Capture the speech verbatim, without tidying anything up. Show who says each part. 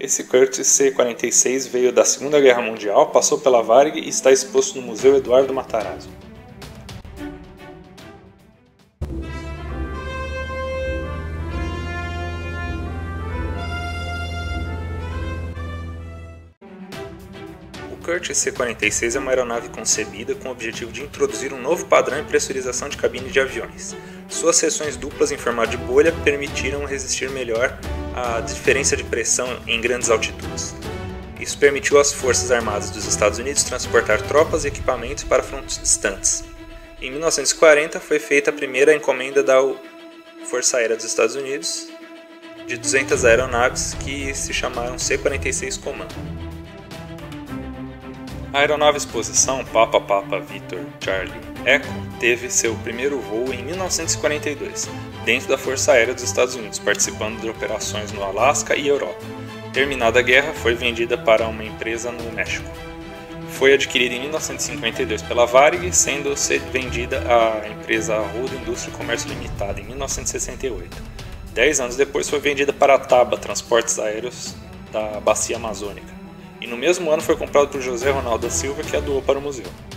Speaker 1: Esse Curtiss C quarenta e seis veio da Segunda Guerra Mundial, passou pela Varig e está exposto no Museu Eduardo Matarazzo. O Curtiss C quarenta e seis é uma aeronave concebida com o objetivo de introduzir um novo padrão em pressurização de cabine de aviões. Suas seções duplas em formato de bolha permitiram resistir melhor à diferença de pressão em grandes altitudes. Isso permitiu às Forças Armadas dos Estados Unidos transportar tropas e equipamentos para frontes distantes. Em mil novecentos e quarenta foi feita a primeira encomenda da Força Aérea dos Estados Unidos de duzentas aeronaves que se chamaram C quarenta e seis Command. A aeronave exposição Papa Papa Victor Charlie Echo teve seu primeiro voo em mil novecentos e quarenta e dois, dentro da Força Aérea dos Estados Unidos, participando de operações no Alasca e Europa. Terminada a guerra, foi vendida para uma empresa no México. Foi adquirida em mil novecentos e cinquenta e dois pela Varig, sendo vendida à empresa Rodo Indústria e Comércio Limitada em mil novecentos e sessenta e oito. Dez anos depois foi vendida para a Taba Transportes Aéreos da Bacia Amazônica. E no mesmo ano foi comprado por José Ronaldo da Silva, que a doou para o museu.